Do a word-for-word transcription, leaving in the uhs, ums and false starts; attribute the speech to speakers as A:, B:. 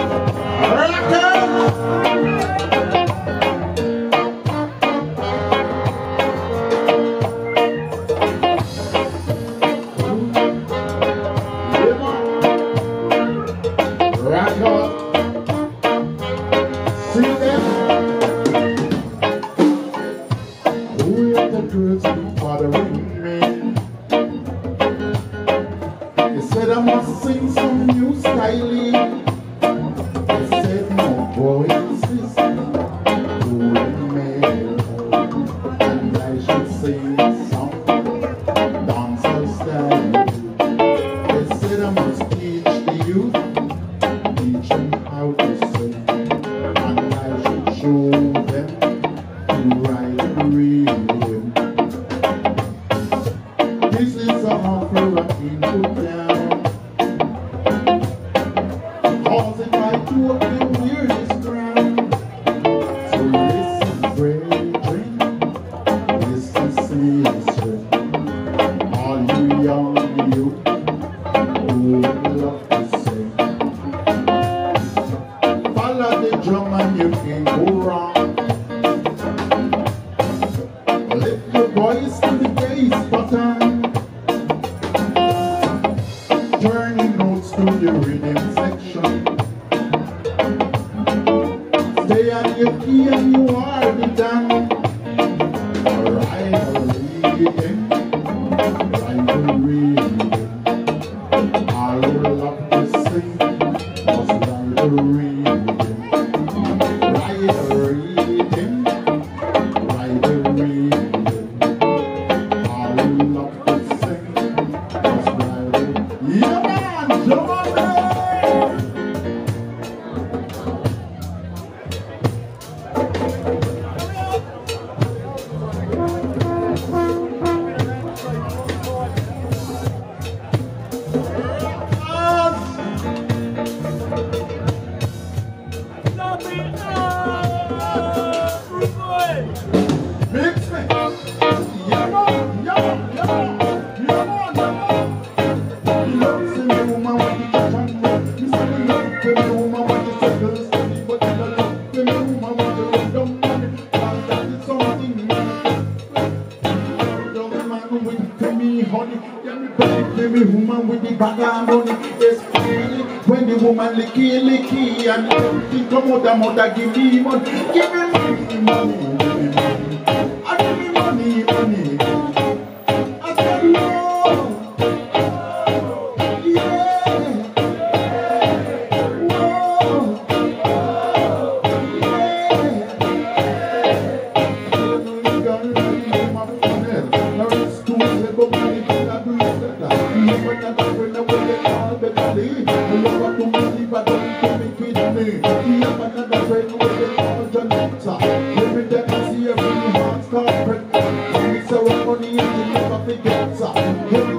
A: bothering me. They said I must sing some new style. They said no voices doing me, and I should sing some dancehall style. They said I must teach the youth, teach them how to sing, and I should show them to write and read. This is a offer I can put down, cause if I do up in near this ground. So listen, brethren, listen, sister, all you young youth who love to sing. Follow the drum and you can't go wrong. Lift your voice to the bass button, turning notes to the rhythm section. Stay on your key and you are the done. Right the rhythm, right the rhythm. All who love to sing must ride the rhythm. Ride the rhythm, ride the rhythm. All who love to sing must ride the rhythm. Yeah man, jump on there! Mix me. Yeah man, yeah, yeah, yeah man, yeah man. Love sing the woman when you touch and go. You say you love the woman when you say girls steady, but you don't love the woman when you rub down money. Cause that is something man. Young man with to me honey, yeah me baby, me woman with the bag of money. It's funny when the woman licky licky and everything come out the mother give me money, give me money, money, give me money. I give me money, money. I said no. Yeah. No. Yeah. You gotta really my funnel. Now it's too late, but money can't do it better. You put that up when I will get all the money. You love to me, but don't come and kid me. You have another friend who will get all the nectar. Every day I see every heart start break. It's our money and you never forget.